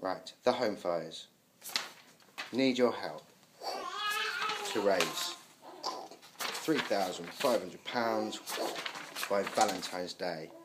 Right, the home fires need your help to raise £3,500 by Valentine's Day.